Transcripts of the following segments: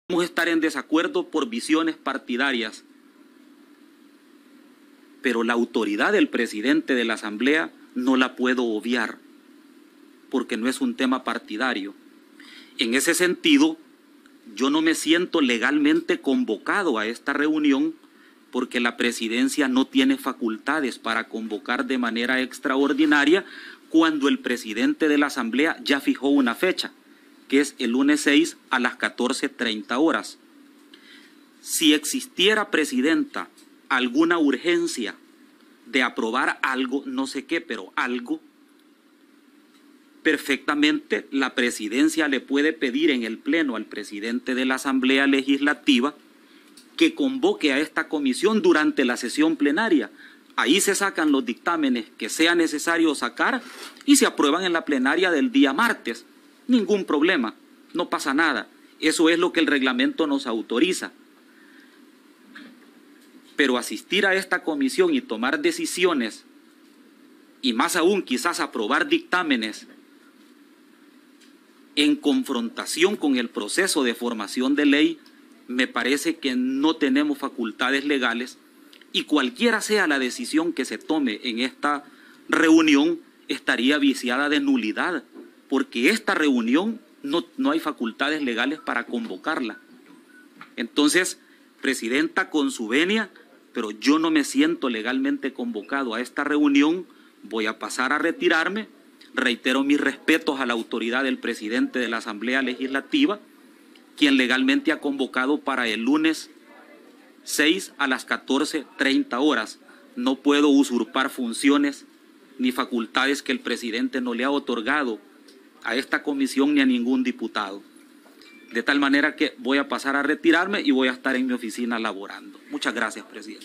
Podemos estar en desacuerdo por visiones partidarias, pero la autoridad del presidente de la Asamblea no la puedo obviar, porque no es un tema partidario. En ese sentido, yo no me siento legalmente convocado a esta reunión porque la presidencia no tiene facultades para convocar de manera extraordinaria cuando el presidente de la Asamblea ya fijó una fecha, que es el lunes 6 a las 14:30 horas. Si existiera, presidenta, alguna urgencia de aprobar algo, no sé qué, pero algo, perfectamente la presidencia le puede pedir en el pleno al presidente de la Asamblea Legislativa que convoque a esta comisión durante la sesión plenaria. Ahí se sacan los dictámenes que sea necesario sacar y se aprueban en la plenaria del día martes. Ningún problema, no pasa nada. Eso es lo que el reglamento nos autoriza. Pero asistir a esta comisión y tomar decisiones, y más aún quizás aprobar dictámenes en confrontación con el proceso de formación de ley, me parece que no tenemos facultades legales, y cualquiera sea la decisión que se tome en esta reunión estaría viciada de nulidad, porque esta reunión no hay facultades legales para convocarla. Entonces, presidenta, con su venia, pero yo no me siento legalmente convocado a esta reunión, voy a pasar a retirarme. Reitero mis respetos a la autoridad del presidente de la Asamblea Legislativa, quien legalmente ha convocado para el lunes 6 a las 14:30 horas. No puedo usurpar funciones ni facultades que el presidente no le ha otorgado a esta comisión ni a ningún diputado. De tal manera que voy a pasar a retirarme y voy a estar en mi oficina laborando. Muchas gracias, presidenta.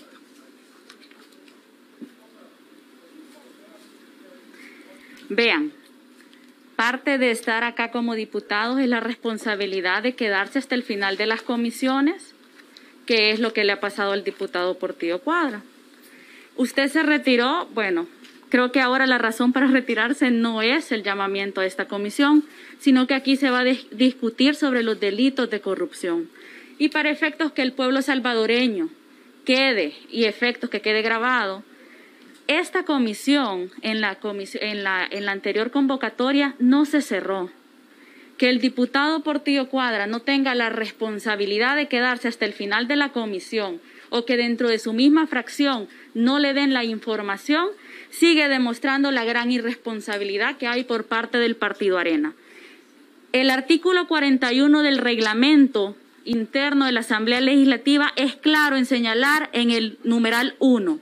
Vean, parte de estar acá como diputados es la responsabilidad de quedarse hasta el final de las comisiones, que es lo que le ha pasado al diputado Portillo Cuadra. Usted se retiró, bueno, creo que ahora la razón para retirarse no es el llamamiento a esta comisión, sino que aquí se va a discutir sobre los delitos de corrupción. Y para efectos que el pueblo salvadoreño quede, y efectos que quede grabado, esta comisión en la anterior convocatoria no se cerró. Que el diputado Portillo Cuadra no tenga la responsabilidad de quedarse hasta el final de la comisión o que dentro de su misma fracción no le den la información, sigue demostrando la gran irresponsabilidad que hay por parte del Partido Arena. El artículo 41 del reglamento interno de la Asamblea Legislativa es claro en señalar en el numeral 1.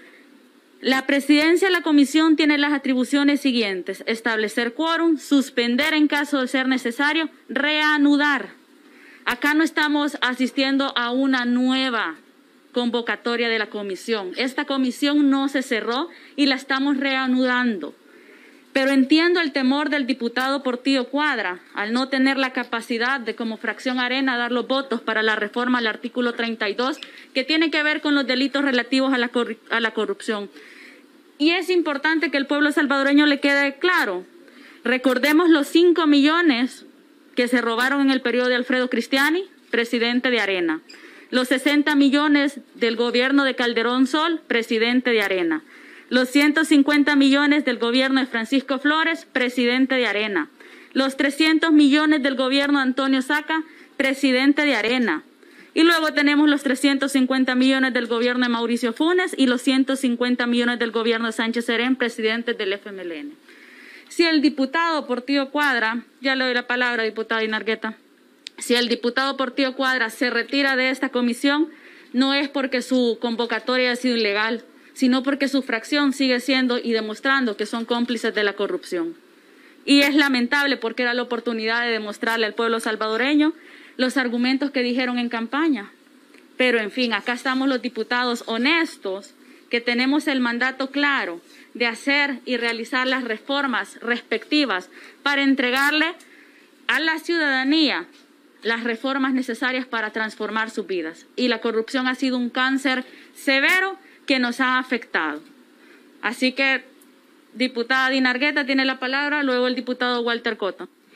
La presidencia de la comisión tiene las atribuciones siguientes: establecer quórum, suspender en caso de ser necesario, reanudar. Acá no estamos asistiendo a una nueva convocatoria de la comisión. Esta comisión no se cerró y la estamos reanudando. Pero entiendo el temor del diputado Portillo Cuadra al no tener la capacidad de, como fracción Arena, dar los votos para la reforma al artículo 32, que tiene que ver con los delitos relativos a la corrupción. Y es importante que el pueblo salvadoreño le quede claro. Recordemos los 5 millones que se robaron en el periodo de Alfredo Cristiani, presidente de Arena. Los 60 millones del gobierno de Calderón Sol, presidente de Arena. Los 150 millones del gobierno de Francisco Flores, presidente de Arena. Los 300 millones del gobierno de Antonio Saca, presidente de Arena. Y luego tenemos los 350 millones del gobierno de Mauricio Funes y los 150 millones del gobierno de Sánchez Serén, presidente del FMLN. Si el diputado Portillo Cuadra, ya le doy la palabra, diputada Inargueta, si el diputado Portillo Cuadra se retira de esta comisión, no es porque su convocatoria ha sido ilegal, sino porque su fracción sigue siendo y demostrando que son cómplices de la corrupción. Y es lamentable porque era la oportunidad de demostrarle al pueblo salvadoreño los argumentos que dijeron en campaña. Pero, en fin, acá estamos los diputados honestos, que tenemos el mandato claro de hacer y realizar las reformas respectivas para entregarle a la ciudadanía las reformas necesarias para transformar sus vidas. Y la corrupción ha sido un cáncer severo que nos ha afectado. Así que, diputada Dinargueta tiene la palabra, luego el diputado Walter Cotto.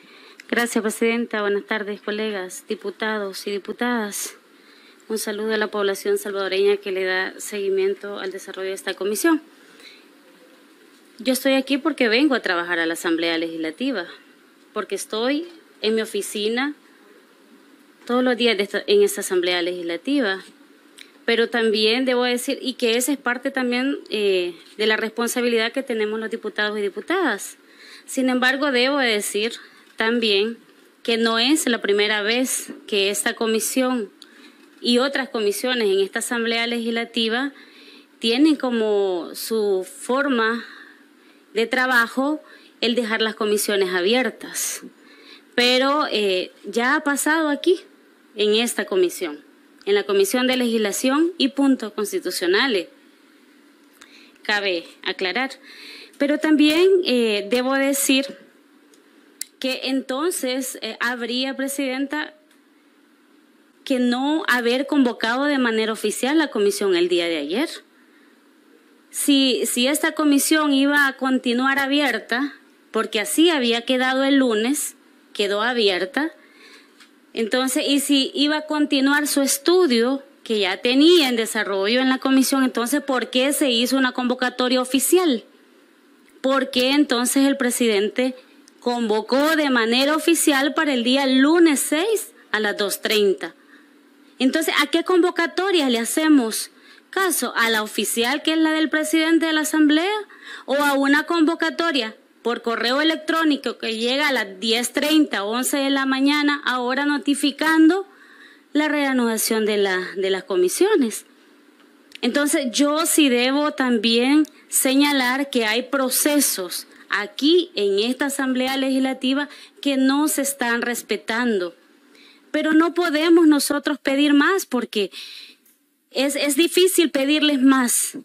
Gracias, presidenta. Buenas tardes, colegas, diputados y diputadas. Un saludo a la población salvadoreña que le da seguimiento al desarrollo de esta comisión. Yo estoy aquí porque vengo a trabajar a la Asamblea Legislativa, porque estoy en mi oficina todos los días en esta Asamblea Legislativa. Pero también debo decir, y que esa es parte también de la responsabilidad que tenemos los diputados y diputadas. Sin embargo, debo decir también que no es la primera vez que esta comisión y otras comisiones en esta Asamblea Legislativa tienen como su forma de trabajo el dejar las comisiones abiertas. Pero ya ha pasado aquí, en esta comisión, en la Comisión de Legislación y Puntos Constitucionales. Cabe aclarar. Pero también debo decir que entonces habría, presidenta, que no haber convocado de manera oficial la comisión el día de ayer. Si esta comisión iba a continuar abierta, porque así había quedado el lunes, quedó abierta, entonces, y si iba a continuar su estudio, que ya tenía en desarrollo en la comisión, entonces, ¿por qué se hizo una convocatoria oficial? ¿Por qué entonces el presidente convocó de manera oficial para el día lunes 6 a las 2:30? Entonces, ¿a qué convocatoria le hacemos caso? ¿A la oficial, que es la del presidente de la Asamblea? ¿O a una convocatoria por correo electrónico que llega a las 10:30, 11 de la mañana, ahora notificando la reanudación de las comisiones? Entonces, yo sí debo también señalar que hay procesos aquí en esta Asamblea Legislativa que no se están respetando. Pero no podemos nosotros pedir más porque es difícil pedirles más,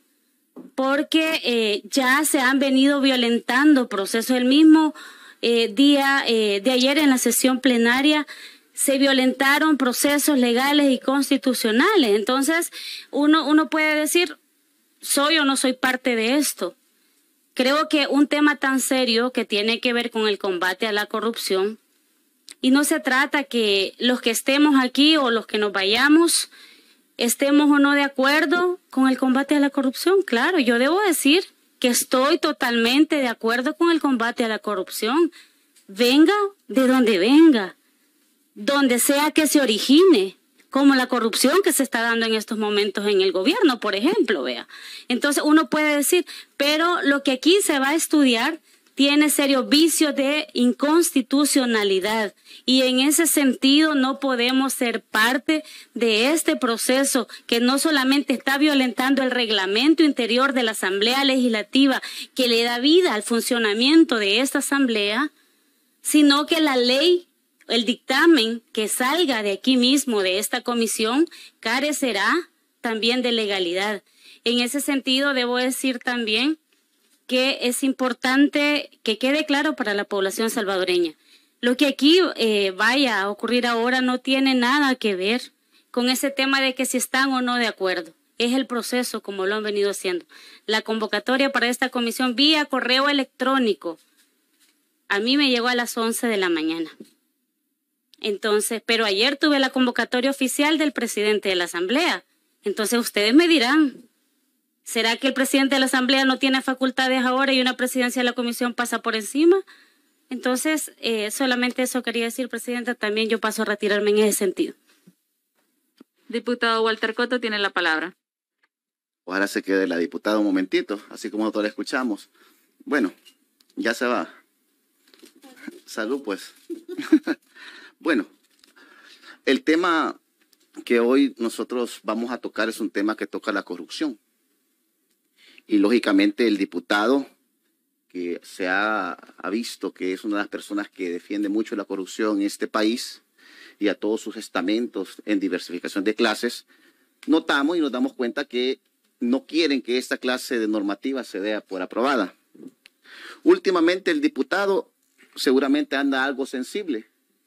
porque ya se han venido violentando procesos. El mismo día de ayer en la sesión plenaria se violentaron procesos legales y constitucionales. Entonces, uno puede decir, ¿soy o no soy parte de esto? Creo que un tema tan serio que tiene que ver con el combate a la corrupción, y no se trata que los que estemos aquí o los que nos vayamos estemos o no de acuerdo con el combate a la corrupción. Claro, yo debo decir que estoy totalmente de acuerdo con el combate a la corrupción. Venga de donde sea que se origine, como la corrupción que se está dando en estos momentos en el gobierno, por ejemplo, vea. Entonces uno puede decir, pero lo que aquí se va a estudiar tiene serios vicios de inconstitucionalidad y en ese sentido no podemos ser parte de este proceso que no solamente está violentando el reglamento interior de la Asamblea Legislativa que le da vida al funcionamiento de esta Asamblea, sino que la ley, el dictamen que salga de aquí mismo, de esta comisión, carecerá también de legalidad. En ese sentido, debo decir también que es importante que quede claro para la población salvadoreña. Lo que aquí vaya a ocurrir ahora no tiene nada que ver con ese tema de que si están o no de acuerdo. Es el proceso como lo han venido haciendo. La convocatoria para esta comisión vía correo electrónico a mí me llegó a las 11 de la mañana. Entonces, pero ayer tuve la convocatoria oficial del presidente de la Asamblea. Entonces ustedes me dirán, ¿será que el presidente de la Asamblea no tiene facultades ahora y una presidencia de la comisión pasa por encima? Entonces, solamente eso quería decir, presidenta. También yo paso a retirarme en ese sentido. Diputado Walter Cotto tiene la palabra. Ojalá se quede la diputada un momentito, así como nosotros la escuchamos. Bueno, ya se va. Salud, pues. Bueno, el tema que hoy nosotros vamos a tocar es un tema que toca la corrupción. Y lógicamente el diputado que se ha visto que es una de las personas que defiende mucho la corrupción en este país y a todos sus estamentos en diversificación de clases, notamos y nos damos cuenta que no quieren que esta clase de normativa se dé por aprobada. Últimamente el diputado seguramente anda algo sensible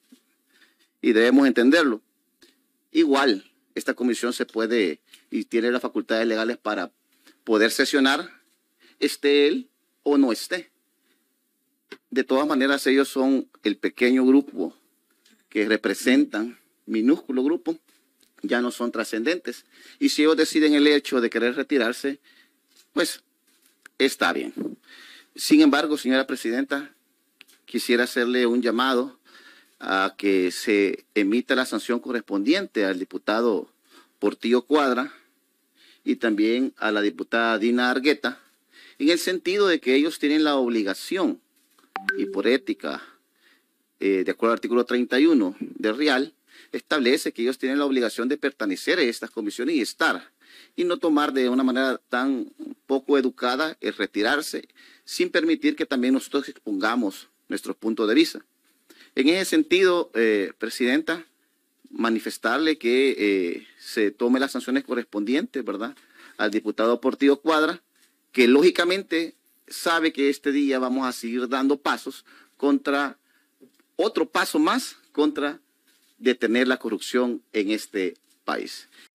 y debemos entenderlo. Igual, esta comisión se puede y tiene las facultades legales para poder sesionar, esté él o no esté. de todas maneras ellos son el pequeño grupo que representan, minúsculo grupo, ya no son trascendentes. Y si ellos deciden el hecho de querer retirarse, pues está bien. Sin embargo, señora presidenta, quisiera hacerle un llamado a que se emita la sanción correspondiente al diputado Portillo Cuadra y también a la diputada Dina Argueta, en el sentido de que ellos tienen la obligación, y por ética, de acuerdo al artículo 31 del RIAL, establece que ellos tienen la obligación de pertenecer a estas comisiones y estar, y no tomar de una manera tan poco educada el retirarse, sin permitir que también nosotros expongamos nuestros puntos de vista. En ese sentido, presidenta, manifestarle que se tome las sanciones correspondientes, ¿verdad?, al diputado Portillo Cuadra, que lógicamente sabe que este día vamos a seguir dando pasos contra, otro paso más contra detener la corrupción en este país.